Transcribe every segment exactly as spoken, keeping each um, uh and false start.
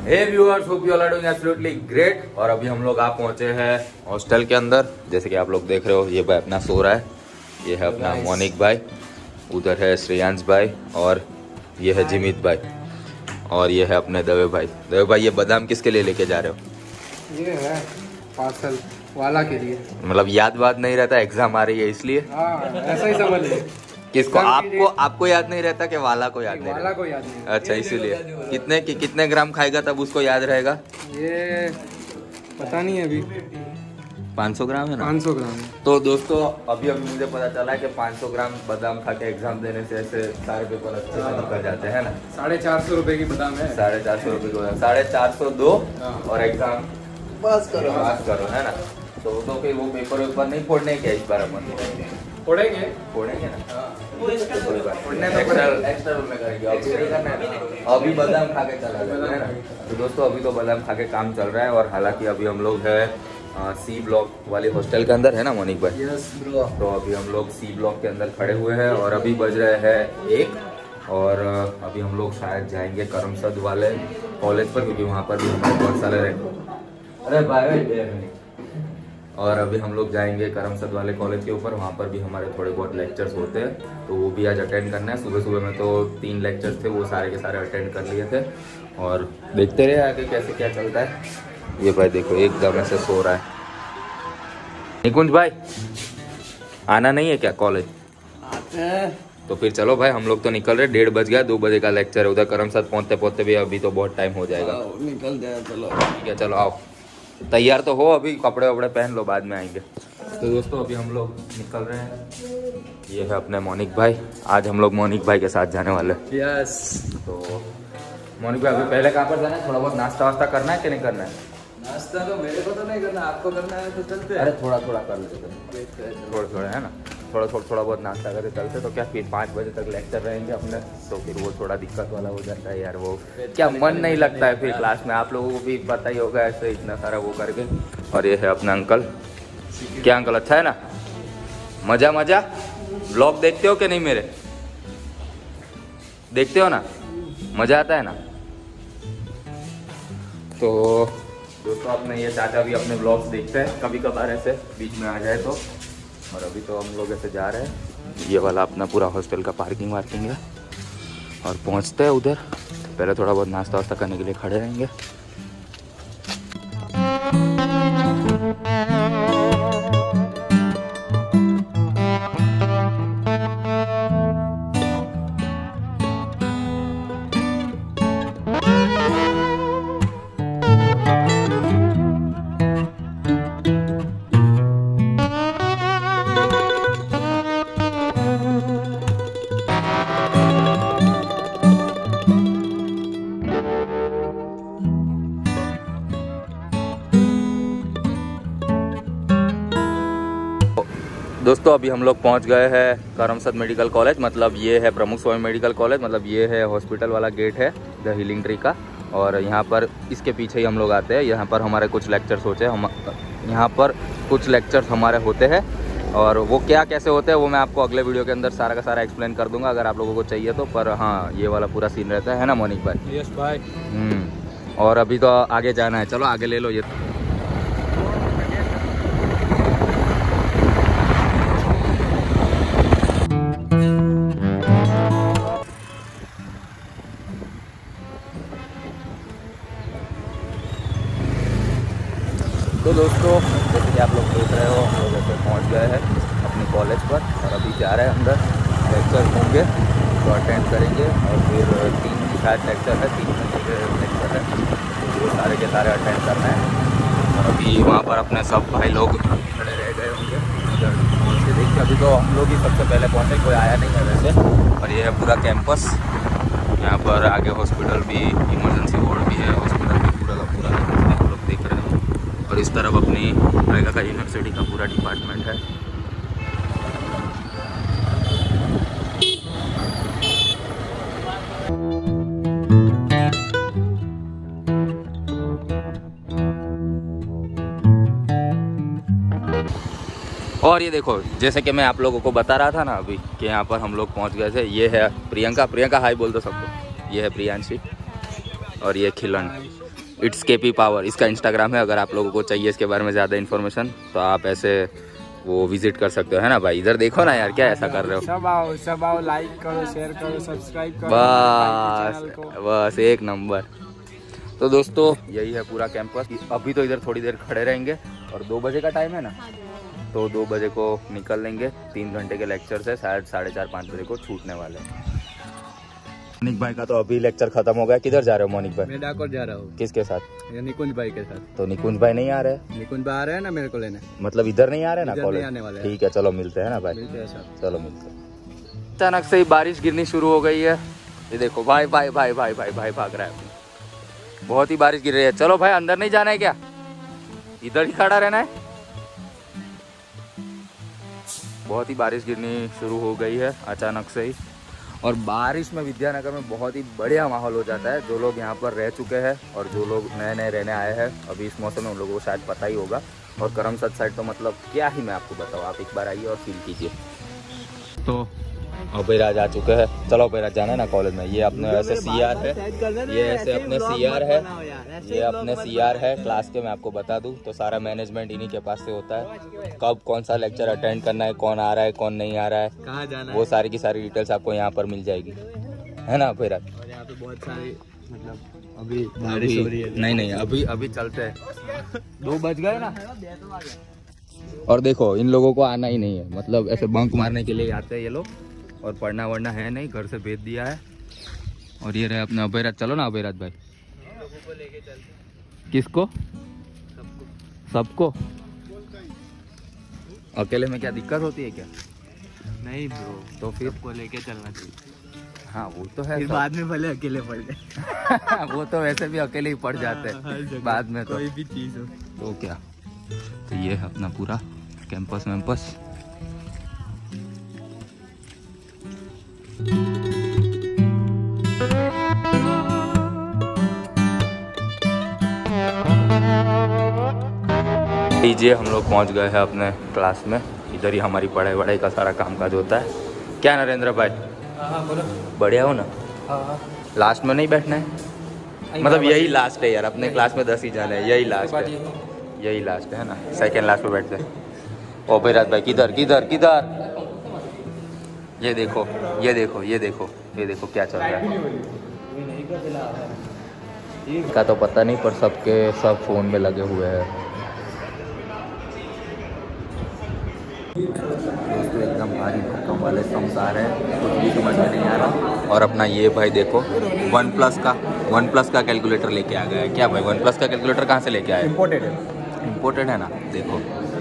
Hey viewers, hope you all are doing absolutely great. और अभी हम लोग आ पहुंचे हैं हॉस्टल के अंदर। जैसे कि आप लोग देख रहे हो, ये भाई अपना सो रहा है, ये है अपना मोनिक भाई, उधर है श्रेयांश भाई, और ये है जिमित भाई, और ये है अपने दवे भाई। दवे भाई, ये बादाम किसके लिए लेके जा रहे हो? ये है पार्सल वाला के लिए। मतलब याद बात नहीं रहता, एग्जाम आ रही है इसलिए? हाँ, ऐसा ही समझ लीजिए। किसको? आपको आपको याद नहीं रहता कि वाला को याद नहीं वाला रहता? को याद नहीं। अच्छा, इसीलिए। कितने कि, कितने ग्राम खाएगा तब उसको याद रहेगा? ये पता नहीं है अभी। पाँच सौ ग्राम है ना? पाँच सौ ग्राम। तो दोस्तों, अभी अभी मुझे पता चला है कि पाँच सौ ग्राम बादाम खा के एग्जाम देने से ऐसे सारे पेपर अच्छे से निकल जाते हैं ना। साढ़े चार सौ रुपए की बादाम है। साढ़े चार सौ रुपये को साढ़े चार सौ दो और एग्जाम पास करो पास करो, है ना। तो तो फिर वो पेपर वेपर नहीं फोड़ने क्या इस बार अपन? फोड़ेंगे फोड़ेंगे ना। फोड़ने तो एक्स्ट्रा एक्स्ट्रा में करेंगे, अभी नहीं करना है। अभी बादाम खा के चला जाएगा, है ना। तो दोस्तों, अभी तो बादाम खा के काम चल रहा है। और हालांकि अभी हम लोग है सी ब्लॉक वाले हॉस्टल के अंदर, है ना मोनिक भाई? Yes bro. तो अभी हम लोग सी ब्लॉक के अंदर खड़े हुए हैं और अभी बज रहे हैं एक, और अभी हम लोग शायद जाएंगे करमसद वाले कॉलेज पर, क्योंकि वहाँ पर भी हमारे बहुत सारे रहे। अरे भाई, और अभी हम लोग जाएंगे करमसद वाले कॉलेज के ऊपर, वहाँ पर भी हमारे थोड़े बहुत लेक्चर्स होते हैं, तो वो भी आज अटेंड करना है। सुबह सुबह में तो तीन लेक्चर्स थे, वो सारे के सारे अटेंड कर लिए थे, और देखते रहे आगे कैसे क्या चलता है। ये भाई देखो, एकदम ऐसे सो रहा है। निकुंज भाई, आना नहीं है क्या कॉलेज? आते हैं। तो फिर चलो भाई, हम लोग तो निकल रहे। डेढ़ बज गया, दो बजे का लेक्चर है उधर करमसद। पहुँचते पहुँचते भी अभी तो बहुत टाइम हो जाएगा। निकल जाए, चलो ठीक है, चलो आओ, तैयार तो हो, अभी कपड़े वपड़े पहन लो, बाद में आएंगे। तो दोस्तों, अभी हम लोग निकल रहे हैं। ये है अपने मोनिक भाई। आज हम लोग मोनिक भाई के साथ जाने वाले। यस। तो मोनिक भाई, अभी पहले कहाँ पर जाना है? थोड़ा बहुत नाश्ता वास्ता करना है कि नहीं करना है? नाश्ता तो मेरे को तो नहीं करना, आपको करना है तो चलते हैं। अरे थोड़ा थोड़ा कर लेते हैं, थोड़ा थोड़ा, है ना। थोड़ा थोड़ा थोड़ा बहुत नाश्ता करके चलते, तो क्या फिर पाँच बजे तक लेक्चर रहेंगे अपने, तो फिर वो थोड़ा दिक्कत वाला हो जाता है यार। वो क्या मन नहीं लगता है फिर क्लास में, आप लोगों को भी पता ही होगा, ऐसे इतना सारा वो करके। और ये है अपना अंकल। क्या अंकल, अच्छा है ना? मजा मजा। ब्लॉग देखते हो कि नहीं मेरे? देखते हो ना? मजा आता है ना? तो दोस्तों, अपने ये चाचा भी अपने ब्लॉग्स देखते हैं कभी कभार, ऐसे बीच में आ जाए तो। और अभी तो हम लोग ऐसे जा रहे हैं। ये वाला अपना पूरा हॉस्टल का पार्किंग वार्किंग है, और पहुंचते हैं उधर। पहले थोड़ा बहुत नाश्ता वास्ता करने के लिए खड़े रहेंगे। दोस्तों, अभी हम लोग पहुंच गए हैं करमसद मेडिकल कॉलेज। मतलब ये है प्रमुख स्वामी मेडिकल कॉलेज, मतलब ये है हॉस्पिटल वाला गेट है द हीलिंग ट्री का। और यहाँ पर इसके पीछे ही हम लोग आते हैं। यहाँ पर हमारे कुछ लेक्चर्स होते हैं, हम यहाँ पर कुछ लेक्चर्स हमारे होते हैं, और वो क्या कैसे होते हैं वो मैं आपको अगले वीडियो के अंदर सारा का सारा एक्सप्लेन कर दूंगा, अगर आप लोगों को चाहिए तो। पर हाँ, ये वाला पूरा सीन रहता है, है ना मोनिक भाई? यस भाई। हम्म और अभी तो आगे जाना है, चलो आगे ले लो ये। तो दोस्तों, जैसे कि आप लोग देख रहे हो, हम लोग ऐसे पहुँच गए हैं अपने कॉलेज पर, और अभी जा रहे हैं अंदर। लेक्चर होंगे तो अटेंड करेंगे, और फिर तीन शायद लेक्चर है, तीन घंटे के लेक्चर है, तो वो सारे के सारे अटेंड करना है। और अभी वहाँ पर अपने सब भाई लोग खड़े रह गए होंगे पहुँच के। देखिए, अभी तो हम लोग ही सबसे पहले पहुँचे, कोई आया नहीं है वैसे। और ये है पूरा कैंपस, यहाँ पर आगे हॉस्पिटल भी, इमरजेंसी वार्ड भी है, हॉस्पिटल भी पूरा का पूरा आप लोग देख रहे हैं। और इस तरफ अपनी रहेगा का यूनिवर्सिटी का पूरा डिपार्टमेंट है। और ये देखो, जैसे कि मैं आप लोगों को बता रहा था ना अभी, कि यहाँ पर हम लोग पहुँच गए थे। ये है प्रियंका। प्रियंका हाय बोल दो सबको। ये है प्रियांशी, और ये खिलन। इट्स केपी पावर, इसका इंस्टाग्राम है। अगर आप लोगों को चाहिए इसके बारे में ज़्यादा इन्फॉर्मेशन तो आप ऐसे वो विजिट कर सकते हो, है ना भाई। इधर देखो ना यार, क्या ऐसा कर रहे हो। सब आओ सब आओ, लाइक करो, शेयर करो, सब्सक्राइब करो बस बस एक नंबर। तो दोस्तों यही है पूरा कैंपस। अभी तो इधर थोड़ी देर खड़े रहेंगे और दो बजे का टाइम है ना, तो दो बजे को निकल लेंगे। तीन घंटे के लेक्चर से शायद साढ़े चार पाँच बजे को छूटने वाले हैं। मोनिक भाई का तो अभी लेक्चर खत्म हो गया। किधर जा रहे हो मोनिक भाई? मैं डाकोर जा रहा हूँ। किसके साथ? निकुंज भाई के साथ। तो निकुंज भाई नहीं आ रहे? निकुंज भाई आ रहे हैं ना मेरे को लेने। मतलब इधर नहीं आ रहे ना इधर कॉलेज? नहीं आने वाले हैं। ठीक है चलो मिलते हैं ना भाई। मिलते हैं सर। चलो मिलते हैं। अचानक से ही बारिश गिरनी शुरू हो गई है। ये देखो भाई भाई भाई भाई भाई भाई भाग रहा है। बहुत ही बारिश गिर रही है। चलो भाई अंदर नहीं जाना है क्या? इधर ही खड़ा रहना है। बहुत ही बारिश गिरनी शुरू हो गई है अचानक से ही। और बारिश में विद्यानगर में बहुत ही बढ़िया माहौल हो जाता है। जो लोग यहाँ पर रह चुके हैं और जो लोग नए नए रहने आए हैं अभी इस मौसम में, उन लोगों को शायद पता ही होगा। और करमसद साइड तो मतलब क्या ही मैं आपको बताऊँ, आप एक बार आइए और फील कीजिए। तो अभयराज आ चुके हैं। चलो अभयराज जाना है ना कॉलेज में। ये अपने ऐसे सी आर है, ये ऐसे अपने सी आर है, ये अपने सी आर है क्लास के। मैं आपको बता दूं तो सारा मैनेजमेंट इन्हीं के पास से होता है। कब कौन सा लेक्चर अटेंड करना है, कौन आ रहा है कौन नहीं आ रहा है, कहाँ जाना वो सारी की सारी डिटेल्स आपको यहाँ पर मिल जाएगी, है ना अभयराज? और यहाँ पे बहुत सारे मतलब अभी बारिश हो रही है। नहीं नहीं अभी अभी चलते हैं। दो बज गए ना। और देखो इन लोगों को आना ही नहीं है, मतलब ऐसे बंक मारने के लिए आते हैं ये लोग। और पढ़ना वढ़ना है नहीं, घर से भेज दिया है। और ये रहे अपने अभयराज। चलो ना अभयराज भाई। को लेके चलते। किसको? सबको। सबको? अकेले में क्या दिक्कत होती है क्या? नहीं ब्रो, तो फिर सबको लेके चलना चाहिए। हाँ वो तो है। फिर बाद में भले अकेले पड़ जाए। वो तो वैसे भी अकेले ही पड़ जाते हैं बाद में। तो कोई भी चीज हो तो क्या। तो ये है अपना पूरा कैंपस वैम्पस। लीजिए हम लोग पहुंच गए हैं अपने क्लास में। इधर ही हमारी पढ़ाई वढ़ाई का सारा काम काज होता है। क्या नरेंद्र भाई? हाँ बोलो। बढ़िया हो ना? हाँ लास्ट में नहीं बैठना है? मतलब यही लास्ट है यार, अपने क्लास में दस ही जाने हैं, यही लास्ट है, यही लास्ट है ना। सेकेंड लास्ट पे बैठते हैं। ओ भैराज भाई किधर किधर किधर? ये देखो ये देखो ये देखो ये देखो क्या चल रहा है। का तो पता नहीं पर सबके सब फोन में लगे हुए हैं। दोस्तों एकदम भारी भरकम वाले संसार है, कुछ भी समझ में नहीं आ रहा। और अपना ये भाई देखो वन प्लस का वन प्लस का कैलकुलेटर लेके आ गया है। क्या भाई वन प्लस का कैलकुलेटर कहाँ से लेके आया? इम्पोर्टेड है। इम्पोर्टेड है ना, देखो।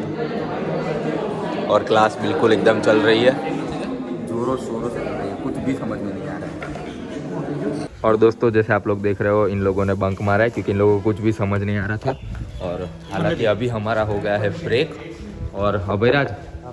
और क्लास बिल्कुल एकदम चल रही है, जोरों शोरों से चल रही है, कुछ भी समझ में नहीं आ रहा है। और दोस्तों जैसे आप लोग देख रहे हो इन लोगों ने बंक मारा है क्योंकि इन लोगों को कुछ भी समझ नहीं आ रहा था। और हालांकि अभी हमारा हो गया है ब्रेक। और अभयराज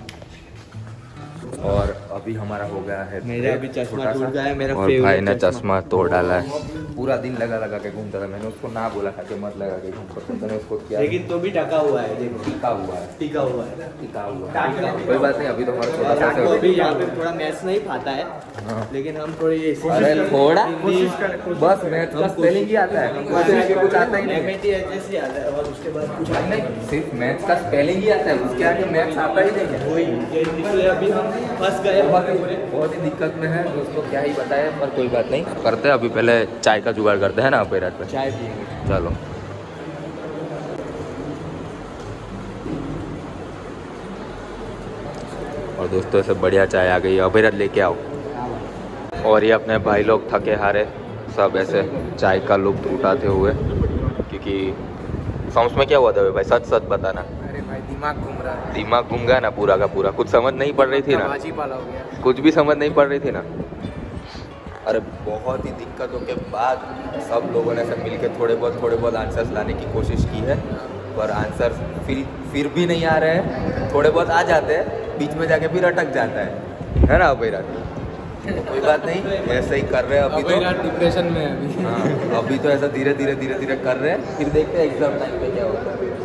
और अभी हमारा हो गया है मेरा अभी चश्मा टूट गया है, मेरा और भाई ने चश्मा तोड़ डाला है। पूरा दिन लगा लगा के घूमता था। मैंने उसको ना बोला था कि मत लगा के घूम सकते, मैंने उसको किया, लेकिन तो भी ढका हुआ है। देखो टिका हुआ है, टिका हुआ है, टिका हुआ है। कोई बात नहीं, अभी तो हमारा छोटा सा आपको भी यहाँ पे थोड़ा मैथ्स नहीं आता है। हाँ। लेकिन हम थोड़ी अरे थोड़ा बस मैथ्स का स्पेलिंग ही आता है, उससे कुछ आता ही नहीं। एमएटी आता है और उसके बाद कुछ नहीं, सिर्फ मैथ्स का स्पेलिंग ही आता है, उसके आगे मैथ्स आता ही नहीं है। वही इसलिए अभी हम फंस गए। बहुत ही दिक्कत में है दोस्तों, क्या ही बताए, पर कोई बात नहीं, करते हैं। अभी पहले चाय का जुगाड़ करते हैं ना अभयराज पे। चाय पिएंगे, चलो। और दोस्तों ऐसे बढ़िया चाय आ गई है, अभयराज लेके आओ। और ये अपने भाई लोग थके हारे सब ऐसे चाय का लुत्फ उठाते हुए, क्योंकि समझ में क्या हुआ था भाई, सच सच बताना। अरे भाई दिमाग घूम रहा है, दिमाग घूम गया ना पूरा का पूरा, कुछ समझ नहीं पड़ रही थी ना, बाजी पाला हो गया। कुछ भी समझ नहीं पड़ रही थी ना। अरे बहुत ही दिक्कतों के बाद सब लोगों ने ऐसे मिल के थोड़े बहुत थोड़े बहुत आंसर्स लाने की कोशिश की है, पर आंसर फिर फिर भी नहीं आ रहे हैं। थोड़े बहुत आ जाते हैं, बीच में जाके फिर अटक जाता है, है ना अभयराज? तो कोई बात नहीं, ऐसे ही कर रहे हैं अभी तो। डिप्रेशन में अभी। हाँ, अभी तो ऐसा धीरे धीरे धीरे धीरे कर रहे हैं, फिर देखते हैं एग्जाम टाइम पे क्या होता है।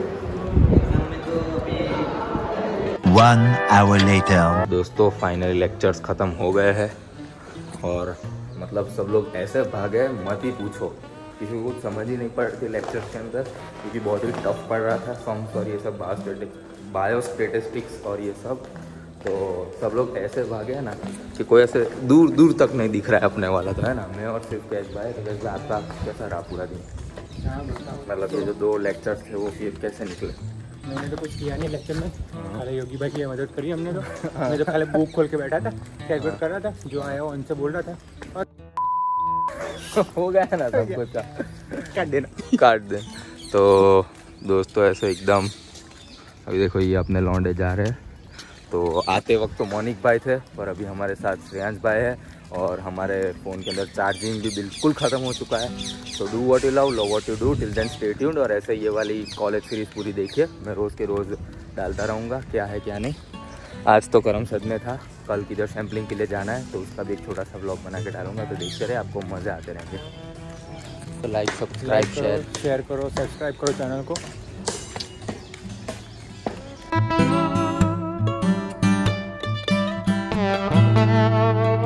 One hour later. दोस्तों फाइनली लेक्चर्स ख़त्म हो गए हैं और मतलब सब लोग ऐसे भागे मत ही पूछो। किसी को कुछ समझ ही नहीं पड़ रही थी लेक्चर्स के अंदर, क्योंकि बहुत ही टफ पढ़ रहा था सॉन्ग्स और ये सब बायो स्टेटिस्टिक्स और ये सब। तो सब लोग ऐसे भागे हैं ना कि कोई ऐसे दूर दूर तक नहीं दिख रहा है अपने वाला, तो है ना। मैं और सिर्फ कैश भाई, तो कैश भाई आपका कैसा रहा पूरा दिन? मतलब ये जो दो लेक्चर्स थे वो फिर कैसे निकले? मैंने तो कुछ किया नहीं लेक्चर में, खाली योगी भाई की मदद करी हमने तो। मैं तो खाली बुक खोल के बैठा था, कैलकुलेट कर रहा था, जो आया वो उनसे बोल रहा था और हो गया ना सब कुछ का काट देना काट दे। तो दोस्तों ऐसे एकदम अभी देखो ये अपने लौंडे जा रहे हैं। तो आते वक्त तो मोनिक भाई थे, और अभी हमारे साथ श्रेयांश भाई है, और हमारे फ़ोन के अंदर चार्जिंग भी बिल्कुल ख़त्म हो चुका है। तो do what you love, love what you do, till then stay tuned. और ऐसे ये वाली कॉलेज सीरीज़ पूरी देखिए, मैं रोज़ के रोज़ डालता रहूँगा क्या है क्या नहीं। आज तो करम सद में था, कल किधर सैम्पलिंग के लिए जाना है, तो उसका भी एक छोटा सा ब्लॉग बना के डालूंगा, तो देखते रहे, आपको मज़े आते रहेंगे। तो लाइक सब्सक्राइब शेयर शेयर करो, सब्सक्राइब करो चैनल को।